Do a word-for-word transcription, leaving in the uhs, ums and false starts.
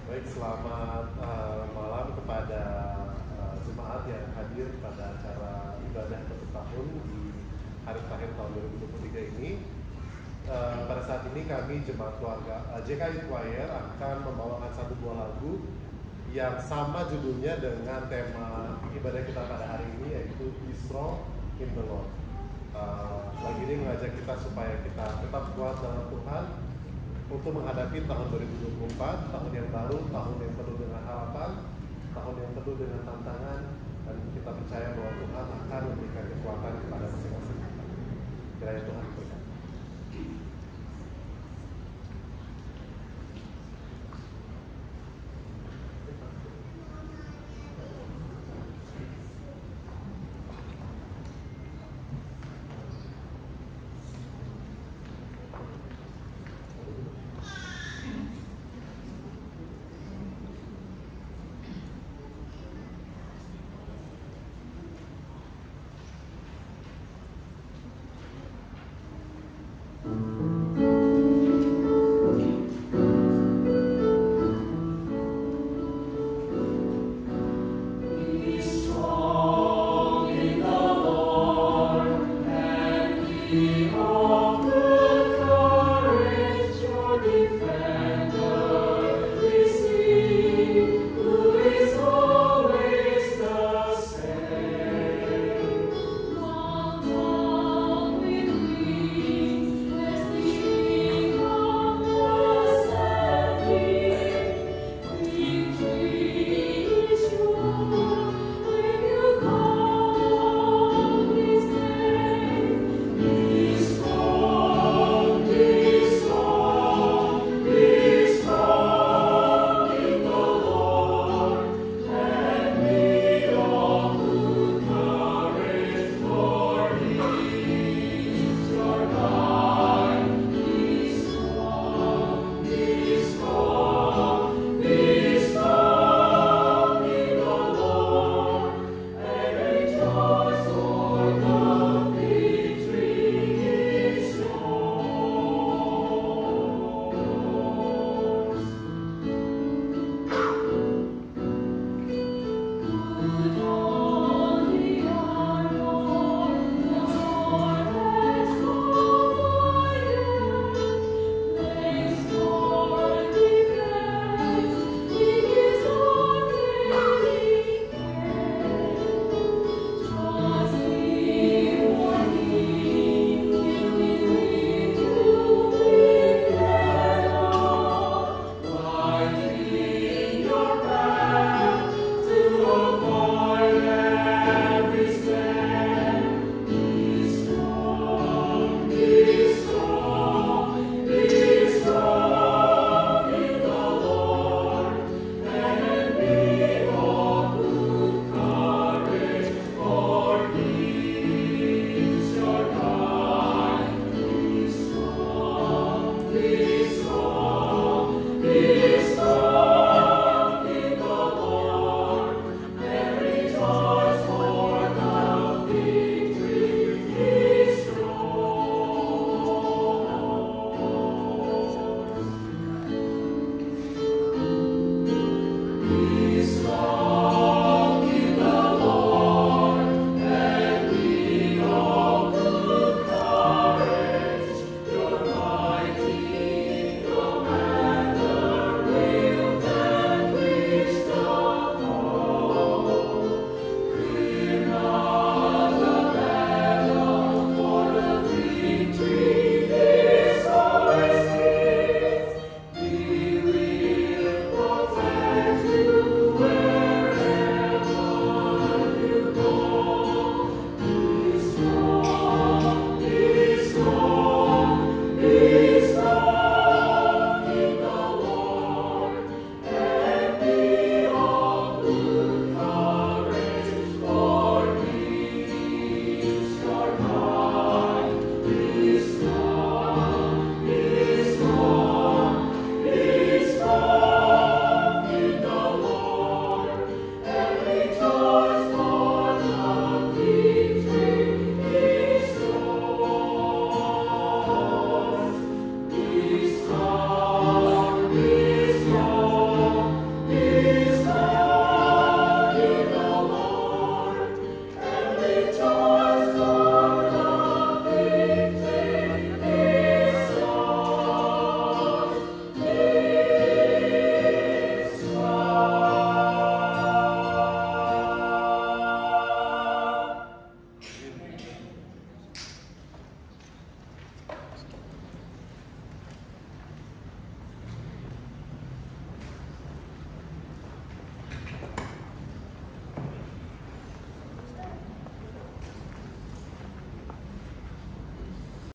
Baik, selamat uh, malam kepada uh, jemaat yang hadir pada acara ibadah tutup tahun di hari terakhir tahun dua ribu dua puluh tiga ini. Uh, pada saat ini kami jemaat keluarga uh, J K I Choir akan membawakan satu buah lagu yang sama judulnya dengan tema ibadah kita pada hari ini, yaitu Be Strong in the Lord. Uh, lagu ini mengajak kita supaya kita tetap kuat dalam Tuhan untuk menghadapi tahun dua ribu dua puluh empat, tahun yang baru, tahun yang penuh dengan harapan, tahun yang penuh dengan tantangan, dan kita percaya bahwa Tuhan akan memberikan kekuatan kepada masing-masing kita. Kiranya Tuhan berkati.